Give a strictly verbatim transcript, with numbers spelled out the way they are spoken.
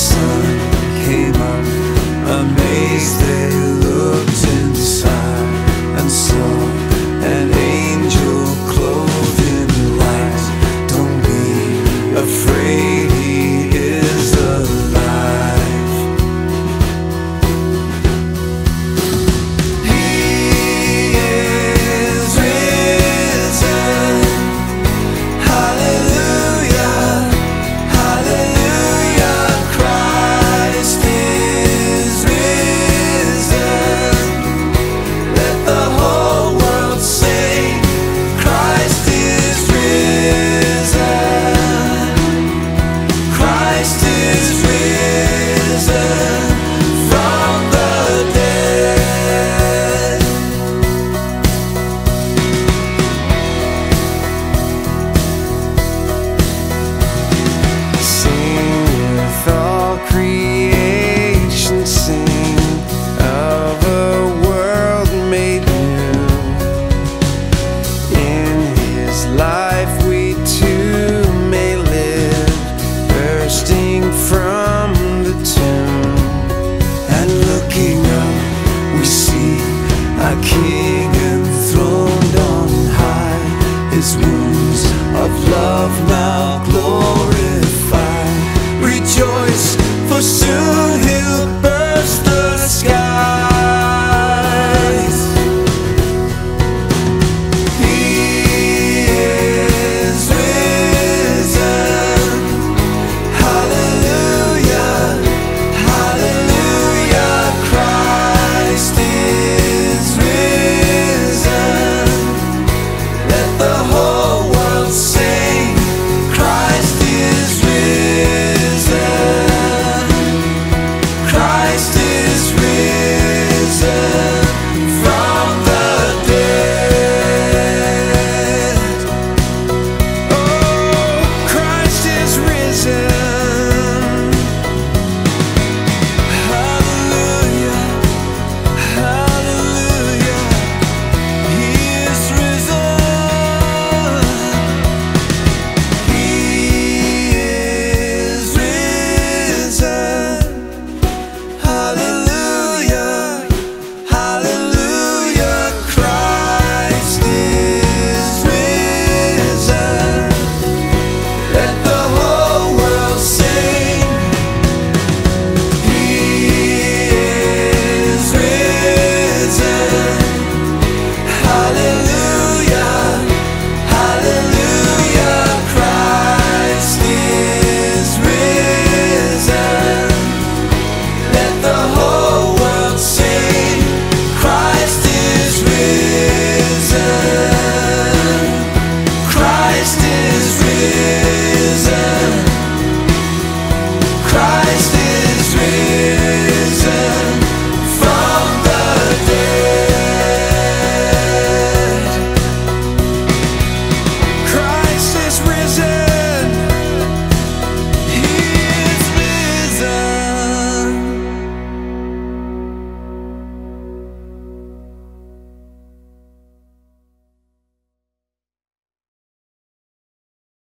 sun came up, amazed they looked inside and saw an angel clothed in light. Don't be afraid, he is alive. He is risen. Hallelujah, hallelujah. Christ is risen. Let the whole world sing. Christ is risen. Christ is risen from the dead. Sing with all creation, sing of a world made new. In his life we too may live, bursting from the tomb. And looking up we see our King enthroned on high, his wounds of love now glorified. Rejoice, for soon he'll